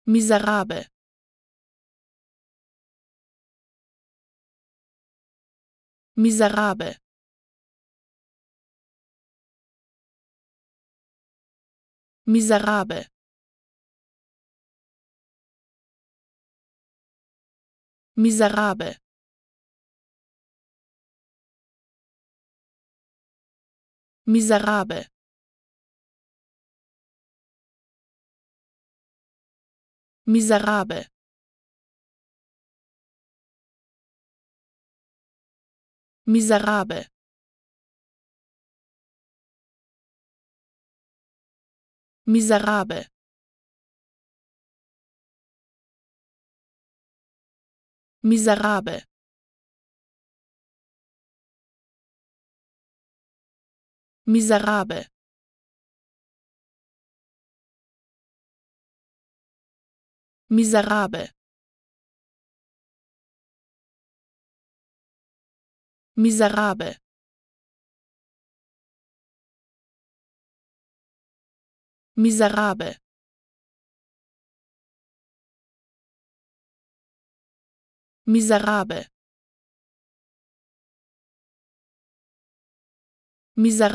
miserabel, miserabel, miserabel, miserabel, miserabel, miserabel, miserabel, miserabel, miserabel, miserabel, miserabel, miserabel, miserabel, miserabel, miserabel,